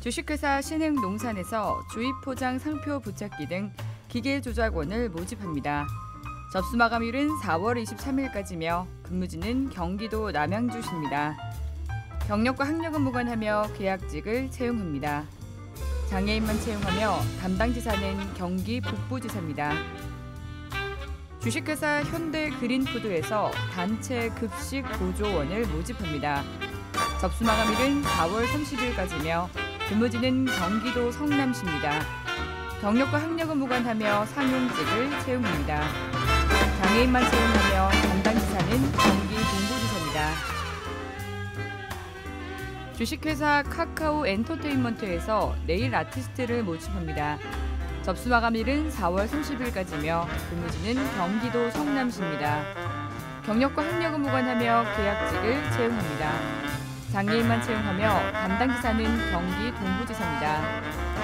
주식회사 신흥농산에서 주입포장 상표 부착기 등 기계 조작원을 모집합니다. 접수 마감일은 4월 23일까지며 근무지는 경기도 남양주시입니다. 경력과 학력은 무관하며 계약직을 채용합니다. 장애인만 채용하며 담당 지사는 경기 북부지사입니다. 주식회사 현대그린푸드에서 단체 급식 보조원을 모집합니다. 접수 마감일은 4월 30일까지며 근무지는 경기도 성남시입니다. 경력과 학력은 무관하며 상용직을 채용합니다. 장애인만 채용하며 담당 지사는 경기 동부지사입니다. 주식회사 카카오 엔터테인먼트에서 네일 아티스트를 모집합니다. 접수 마감일은 4월 30일까지며 근무지는 경기도 성남시입니다. 경력과 학력은 무관하며 계약직을 채용합니다. 장애인만 채용하며 담당 지사는 경기 동부지사입니다.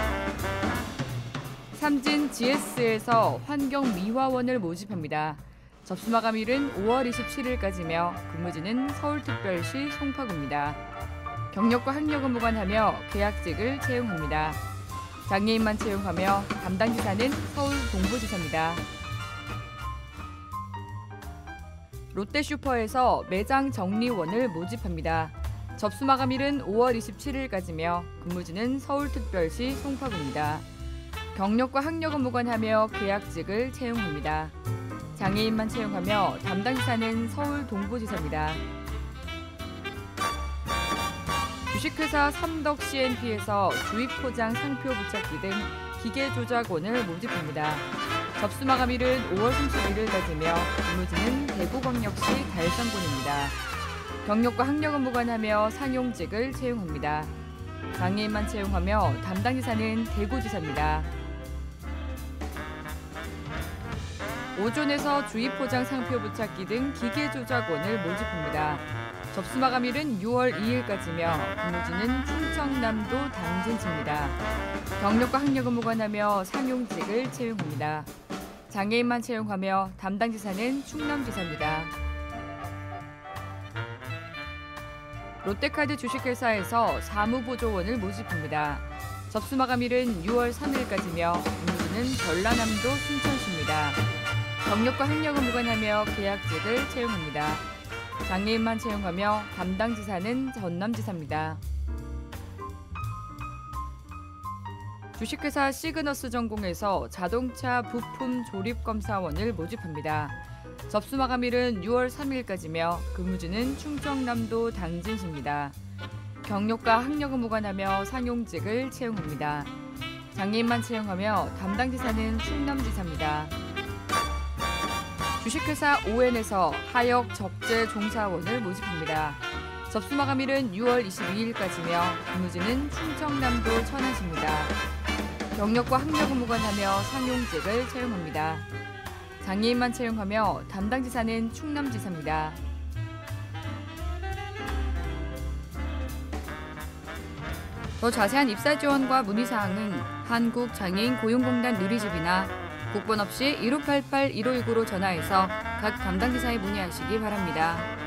삼진 GS에서 환경미화원을 모집합니다. 접수 마감일은 5월 27일까지며 근무지는 서울특별시 송파구입니다. 경력과 학력은 무관하며 계약직을 채용합니다. 장애인만 채용하며 담당 지사는 서울 동부지사입니다. 롯데슈퍼에서 매장 정리원을 모집합니다. 접수 마감일은 5월 27일까지며 근무지는 서울특별시 송파구입니다. 경력과 학력은 무관하며 계약직을 채용합니다. 장애인만 채용하며 담당 지사는 서울 동부지사입니다. 주식회사 삼덕 CNP에서 주입포장 상표 부착기 등 기계 조작원을 모집합니다. 접수 마감일은 5월 31일까지며 근무지는 대구광역시 달성군입니다. 경력과 학력은 무관하며 상용직을 채용합니다. 장애인만 채용하며 담당 지사는 대구지사입니다. 오존에서 주입포장 상표 부착기 등 기계 조작원을 모집합니다. 접수 마감일은 6월 2일까지며 근무지는 충청남도 당진시입니다. 경력과 학력은 무관하며 상용직을 채용합니다. 장애인만 채용하며 담당 지사는 충남지사입니다. 롯데카드 주식회사에서 사무보조원을 모집합니다. 접수 마감일은 6월 3일까지며 근무지는 전라남도 순천시입니다. 경력과 학력은 무관하며 계약직을 채용합니다. 장애인만 채용하며 담당 지사는 전남지사입니다. 주식회사 시그너스 전공에서 자동차 부품 조립검사원을 모집합니다. 접수 마감일은 6월 3일까지며 근무지는 충청남도 당진시입니다. 경력과 학력은 무관하며 상용직을 채용합니다. 장애인만 채용하며 담당 지사는 충남지사입니다. 주식회사 ON에서 하역 적재 종사원을 모집합니다. 접수 마감일은 6월 22일까지며 근무지는 충청남도 천안시입니다. 경력과 학력은 무관하며 상용직을 채용합니다. 장애인만 채용하며 담당 지사는 충남지사입니다. 더 자세한 입사 지원과 문의사항은 한국장애인 고용공단 누리집이나 국번 없이 1588-1519로 전화해서 각 담당지사에 문의하시기 바랍니다.